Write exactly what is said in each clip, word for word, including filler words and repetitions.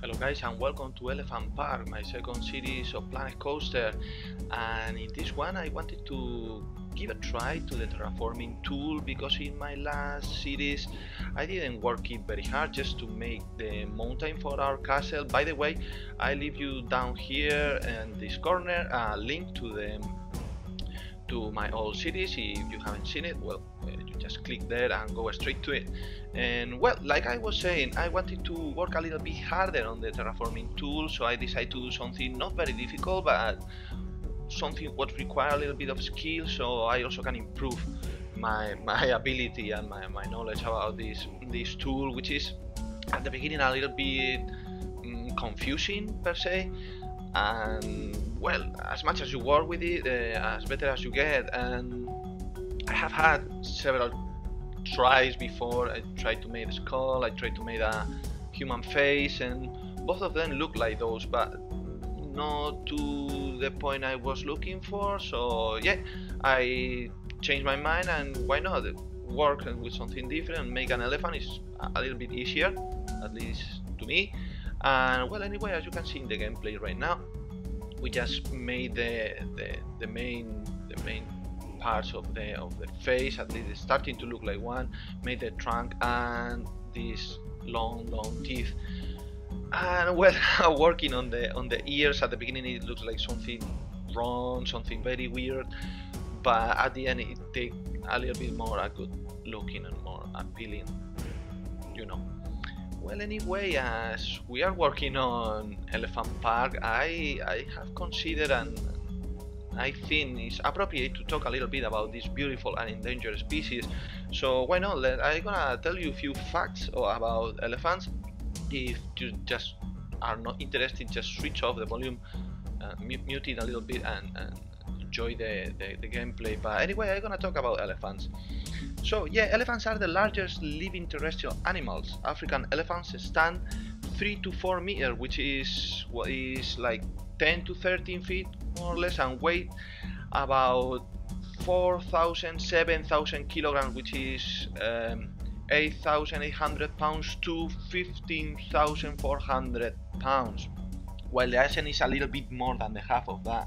Hello guys and welcome to Elephant Park, my second series of Planet Coaster, and in this one I wanted to give a try to the terraforming tool because in my last series I didn't work it very hard just to make the mountain for our castle. By the way, I leave you down here in this corner a link to the to my old series. If you haven't seen it, well, uh, you just click there and go straight to it. And well, like I was saying, I wanted to work a little bit harder on the terraforming tool, so I decided to do something not very difficult, but something what require a little bit of skill, so I also can improve my my ability and my, my knowledge about this this tool, which is at the beginning a little bit mm, confusing per se. And well, as much as you work with it, uh, as better as you get. And I have had several tries before. I tried to make a skull, I tried to make a human face, and both of them look like those, but not to the point I was looking for. So yeah, I changed my mind, and why not work with something different and make an elephant is a little bit easier, at least to me. And well, anyway, as you can see in the gameplay right now, we just made the the, the main the main parts of the of the face, at least it's starting to look like one. Made the trunk and these long long teeth. And well, working on the on the ears, at the beginning it looks like something wrong, something very weird, but at the end it takes a little bit more a good looking and more appealing, you know. Well, anyway, as we are working on Elephant Park, I, I have considered and I think it's appropriate to talk a little bit about this beautiful and endangered species. So why not? I'm gonna tell you a few facts about elephants. If you just are not interested, just switch off the volume, uh, mute it a little bit, and, and enjoy the, the, the gameplay. But anyway, I'm gonna talk about elephants. So yeah, elephants are the largest living terrestrial animals. African elephants stand three to four meters, which is what is like ten to thirteen feet more or less, and weigh about four thousand, seven thousand kilograms, which is um, eight thousand eight hundred pounds to fifteen thousand four hundred pounds, while the Asian is a little bit more than the half of that.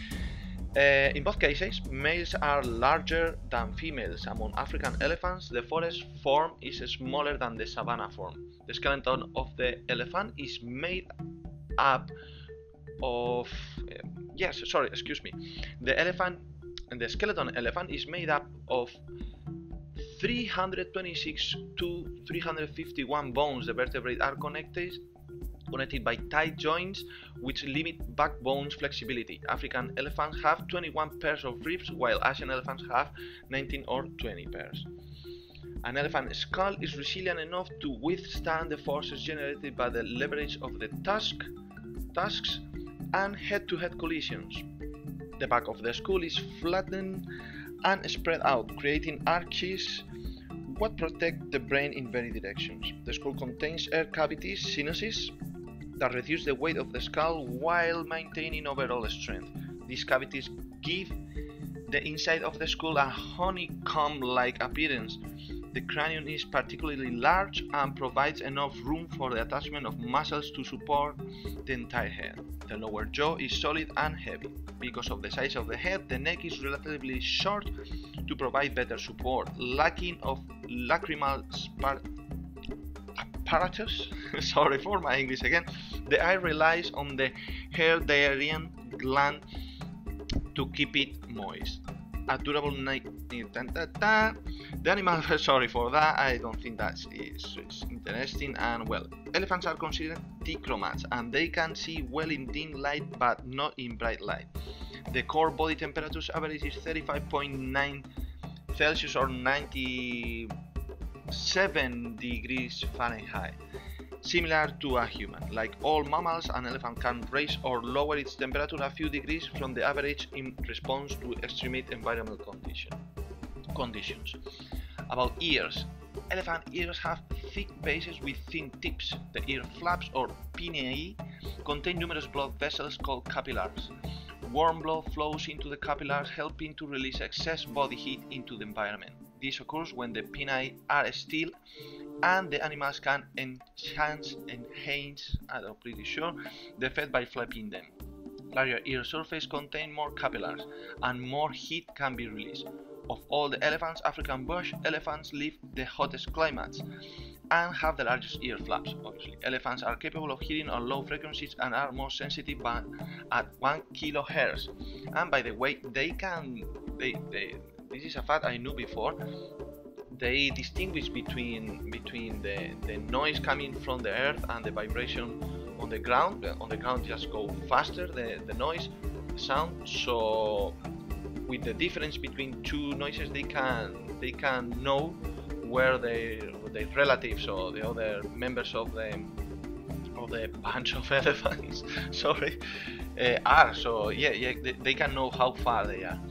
Uh, in both cases, males are larger than females. Among African elephants, the forest form is smaller than the savanna form. The skeleton of the elephant is made up of uh, yes, sorry, excuse me. The elephant and the skeleton elephant is made up of three hundred twenty-six to three hundred fifty-one bones. The vertebrae are connected connected by tight joints which limit backbone's flexibility. African elephants have twenty-one pairs of ribs, while Asian elephants have nineteen or twenty pairs. An elephant skull is resilient enough to withstand the forces generated by the leverage of the tusk, tusks and head-to-head collisions. The back of the skull is flattened and spread out, creating arches what protect the brain in many directions. The skull contains air cavities, sinuses, that reduce the weight of the skull while maintaining overall strength. These cavities give the inside of the skull a honeycomb-like appearance. The cranium is particularly large and provides enough room for the attachment of muscles to support the entire head. The lower jaw is solid and heavy. Because of the size of the head, the neck is relatively short to provide better support. Lacking of lacrimal apparatus, sorry for my English again, the eye relies on the Herderian gland to keep it moist. A durable night. The animal, sorry for that, I don't think that is, is interesting. And well, elephants are considered dichromats and they can see well in dim light but not in bright light. The core body temperature average is thirty-five point nine Celsius or ninety-seven degrees Fahrenheit. Similar to a human. Like all mammals, an elephant can raise or lower its temperature a few degrees from the average in response to extreme environmental condition, conditions. About ears. Elephant ears have thick bases with thin tips. The ear flaps or pinnae contain numerous blood vessels called capillaries. Warm blood flows into the capillaries, helping to release excess body heat into the environment. This occurs when the pinnae are still and the animals can enhance, enhance, I'm pretty sure, the effect by flapping them. Larger ear surface contain more capillaries, and more heat can be released. Of all the elephants, African bush elephants live the hottest climates and have the largest ear flaps, obviously. Elephants are capable of hearing on low frequencies and are more sensitive at one kilohertz. And by the way, they can, they, they, this is a fact I knew before, they distinguish between between the, the noise coming from the earth and the vibration on the ground. On the ground just go faster, the, the noise, the sound, so with the difference between two noises they can they can know where their their relatives or the other members of the of the bunch of elephants sorry uh, are. So yeah, yeah they, they can know how far they are.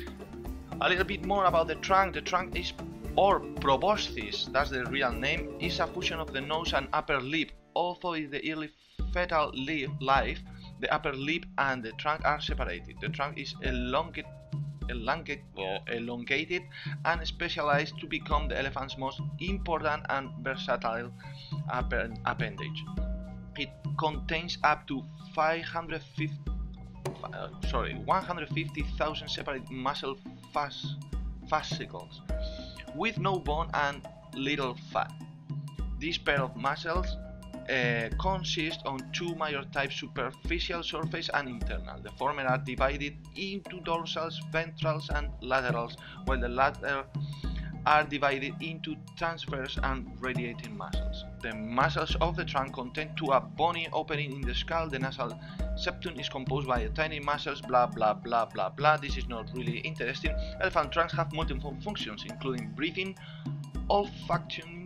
A little bit more about the trunk. The trunk is, or proboscis, that's the real name, is a fusion of the nose and upper lip. Although in the early fetal life the upper lip and the trunk are separated. The trunk is elongated elongated, or elongated and specialized to become the elephant's most important and versatile appendage. It contains up to five hundred fifty, uh, sorry, one hundred fifty thousand separate muscle fas fascicles with no bone and little fat. This pair of muscles Uh, consist on two major types, superficial surface and internal. The former are divided into dorsals, ventrals and laterals, while the latter are divided into transverse and radiating muscles. The muscles of the trunk contain to a bony opening in the skull. The nasal septum is composed by tiny muscles, blah blah blah blah blah. This is not really interesting. Elephant trunks have multiple functions, including breathing, olfaction,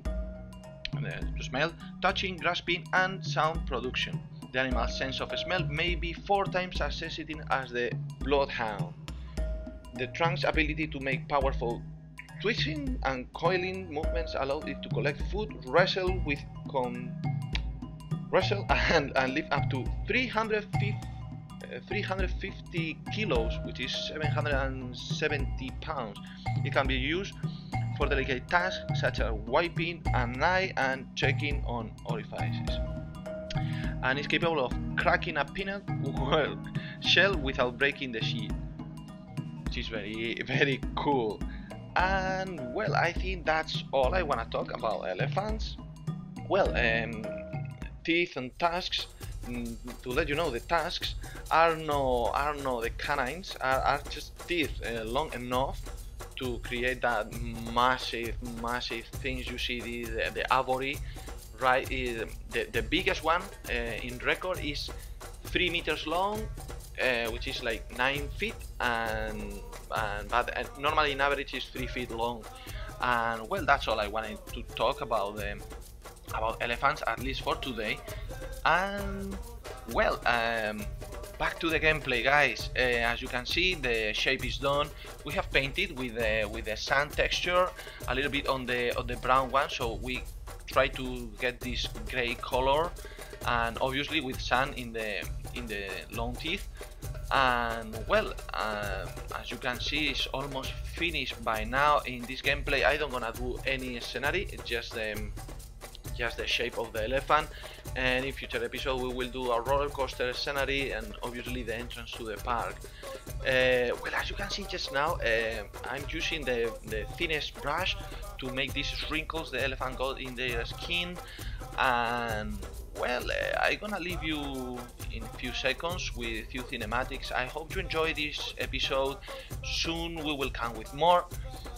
to smell, touching, grasping and sound production. The animal's sense of smell may be four times as sensitive as the bloodhound. The trunk's ability to make powerful twitching and coiling movements allow it to collect food, wrestle with con wrestle and, and lift up to three hundred fifty kilos, which is seven hundred seventy pounds. It can be used for delicate tasks such as wiping an eye and checking on orifices. And is capable of cracking a peanut well, shell without breaking the sheet, which is very very cool. And well, I think that's all I want to talk about elephants. Well, um, teeth and tusks. Mm, to let you know, the tusks are no are no the canines are, are just teeth uh, long enough to create that massive massive things you see. The the, the avori, right? Is the, the biggest one uh, in record is three meters long, uh, which is like nine feet, and, and but uh, normally in average is three feet long. And well, that's all I wanted to talk about them about elephants, at least for today. And well, um, back to the gameplay, guys. Uh, as you can see, the shape is done. We have painted with the with the sand texture a little bit on the on the brown one, so we try to get this gray color, and obviously with sand in the in the long teeth. And well, um, as you can see, it's almost finished by now. In this gameplay, I don't gonna do any scenery. It's just um, just the shape of the elephant, and in future episode we will do a roller coaster scenery and obviously the entrance to the park. Uh, well, as you can see just now, uh, I'm using the, the thinnest brush to make these wrinkles the elephant got in their skin. And well, uh, I'm gonna leave you in a few seconds with a few cinematics. I hope you enjoy this episode. Soon we will come with more.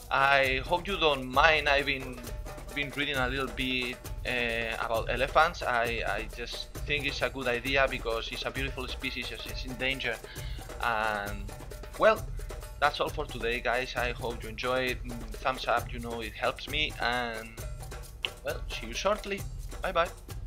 I hope you don't mind. I've been been reading a little bit uh, about elephants. I, I just think it's a good idea because it's a beautiful species, it's in danger. And well, that's all for today, guys. I hope you enjoyed. Thumbs up, you know, it helps me. And well, see you shortly. Bye bye.